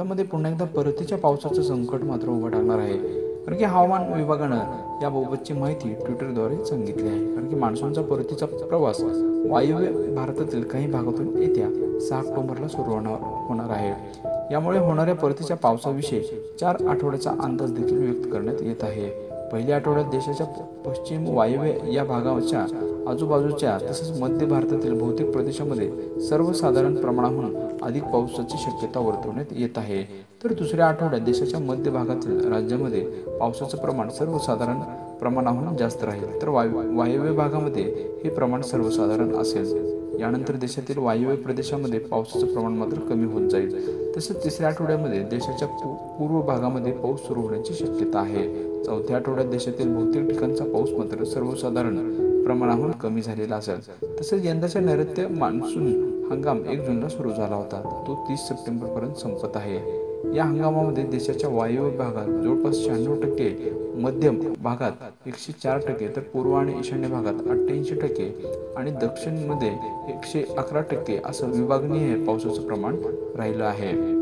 महाराष्ट्रामध्ये पुन्हा एकदा परतीच्या पावसाचं संकट मात्र उभं टाकणार आहे, कारण की हवामान विभागानं याबाबतची माहिती ट्विटरद्वारे सांगितली आहे. कारण की मान्सूनचा परतीचा प्रवास वायव्य भारतातील काही भागातून येत्या 6 ऑक्टोबरला सुरू होणार आहे. यामुळे होणाऱ्या परतीच्या पावसाविषयी 4 आठवड्याचा अंदाज देखील व्यक्त करण्यात येत आहे. पहिल्या आठवड्यात देशाच्या पश्चिम वायव्य या भागाच्या आजूबाजूच्या तसेच मध्य भारतातील बहुतेक प्रदेशामध्ये सर्वसाधारण प्रमाणाहून अधिक पावसाची शक्यता वर्तवण्यात येत आहे. तर दुसऱ्या आठवड्यात देशाच्या मध्य भागातील राज्यामध्ये पावसाचं प्रमाण सर्वसाधारण प्रमाणाहून जास्त राहील, तर वायव्य भागामध्ये हे प्रमाण सर्वसाधारण असेल. यानंतर देशातील वायव्य प्रदेशामध्ये पावसाचं प्रमाण मात्र कमी होत जाईल. तसेच तिसऱ्या आठवड्यामध्ये देशाच्या पूर्व भागामध्ये पाऊस सुरू होण्याची शक्यता आहे. चौथ्या आठवड्यात देशातील बहुतेक ठिकाणचा पाऊस मात्र सर्वसाधारण प्रमाणाहून कमी झालेला असेल. तसेच यंदाचा नैऋत्य मान्सून हंगाम 1 जूनला सुरू झाला होता, तो 30 सप्टेंबरपर्यंत संपत आहे. या हंगामामध्ये देशाच्या वायव्य भागात जवळपास 96%, मध्य भागात 104%, तर पूर्व आणि ईशान्य भागात 88% आणि दक्षिणमध्ये 111% असं विभागनीय पावसाचं प्रमाण राहिलं आहे.